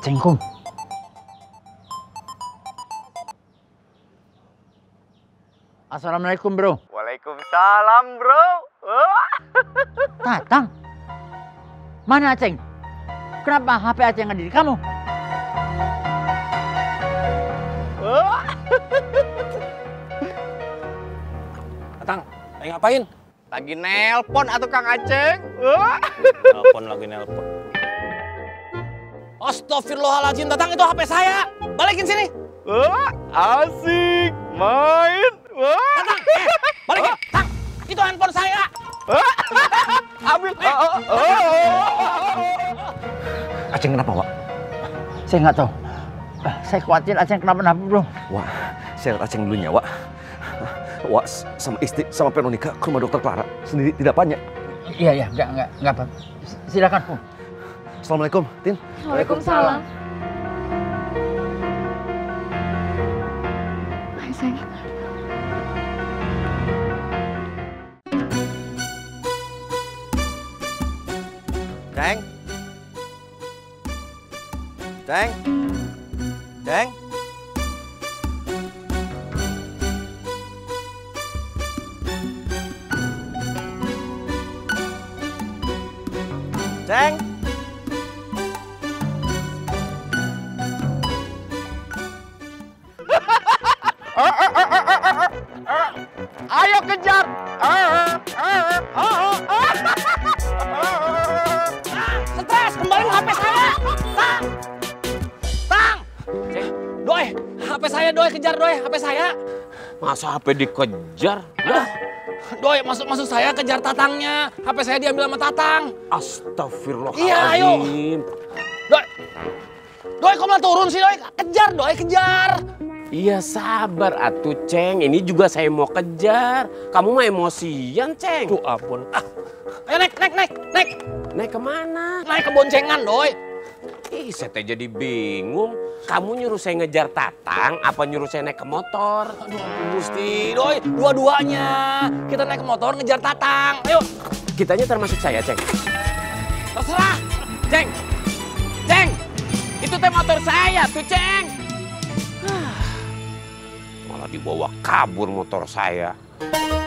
Aceng kum. Assalamualaikum bro. Waalaikumsalam bro. Tatang. Mana Aceng? Kenapa HP Aceng ada di kamu? Tatang, lagi ngapain? Lagi nelpon atuh Kang Aceng. Nelpon lagi nelpon. Astagfirullahaladzim, Tatang, itu HP saya. Balikin sini. Asik main. Tatang, balikin. Tang, itu handphone saya. Ambil. Aceng kenapa, Wak? Saya nggak tahu. Saya khawatir Aceng kenapa-napa bro. Wak, saya lihat Aceng dulunya, Wak. Wak sama istri sama Veronica ke rumah dokter Clara sendiri tidak banyak. Iya, nggak apa. Silakan kum. Assalamualaikum, Tin. Waalaikumsalam. Hai, sayang. Ceng. Ceng. Ceng. Ceng. Ayo kejar. Stres, kembaliin HP saya. Tang. Tang. Doi, HP saya, Doi, kejar Doi, HP saya. Masa HP dikejar? Doi, maksud saya kejar Tatangnya. HP saya diambil sama Tatang. Astagfirullahaladzim. Iya, ayo. Doi. Doi, kok malah turun sih, Doi? Kejar, Doi, kejar. Iya sabar atuh Ceng, ini juga saya mau kejar. Kamu mah emosian Ceng. Tuh ampun. Ayo naik. Naik kemana? Naik ke boncengan, Doi. Ih, saya teh jadi bingung. Kamu nyuruh saya ngejar Tatang, apa nyuruh saya naik ke motor? Aduh ampun Gusti, Doi, dua-duanya. Kita naik ke motor ngejar Tatang. Ayo. Kitanya termasuk saya Ceng. Terserah. Ceng, Ceng, itu teh motor saya tuh Ceng. Malah dibawa kabur motor saya.